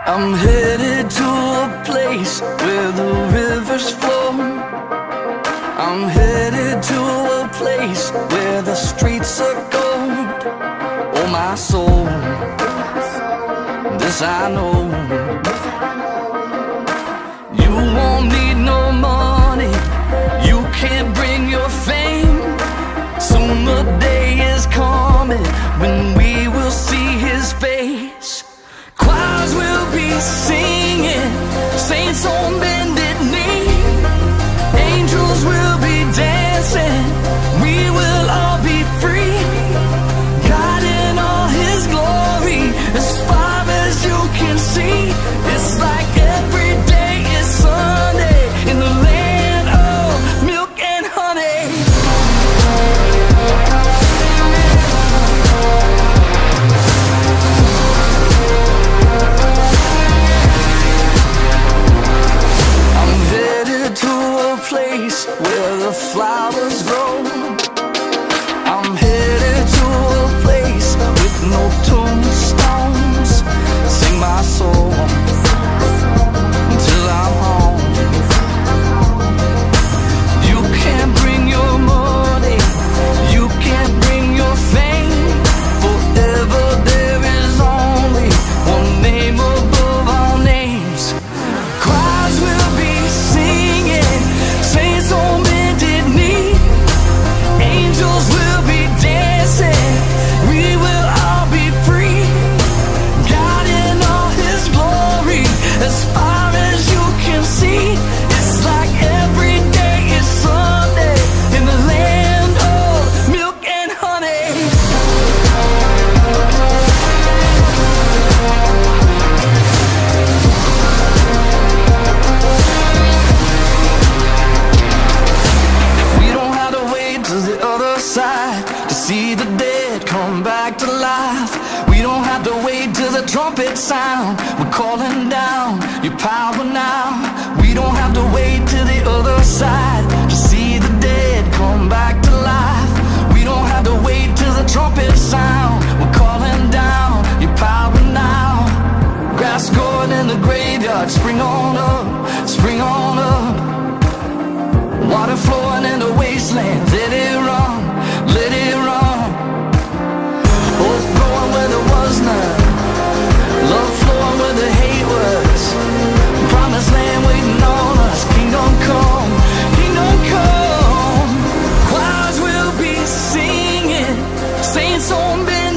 I'm headed to a place where the rivers flow. I'm headed to a place where the streets are gold. Oh my soul, this I know. You won't need no money, you can't bring your fame. Soon the day is coming when we will see his face. Choirs will be singing, saints on bended knee. Angels will be dancing, we will all be free. God in all his glory, as far as you can see. It's like every day is Sunday in the land of milk and honey. I'm headed to a place where the flowers grow. I'm headed to a place with no tombstones. Sing my soul till I'm home. You can't bring your money, you can't bring your fame. Forever there is only one name above all names. Choirs will be singing, saints on bended knee. Angels will be dancing, we will all be free. God in all his glory, as far as you can see. It's like every day is Sunday in the land of milk and honey. We don't have to wait to the other side to see the dead come back to life. We don't have to wait till the trumpet sound. We're calling down your power now. We don't have to wait till the other side to see the dead come back to life. We don't have to wait till the trumpet sound. We're calling down your power now. Grass growing in the graveyard, spring on up, spring on up. Water flowing in the wasteland, let it run, let it run. Hope growing where there was none, love flowing where the hate was. Promised land waiting on us, kingdom come, kingdom come. Choirs will be singing, saints on bended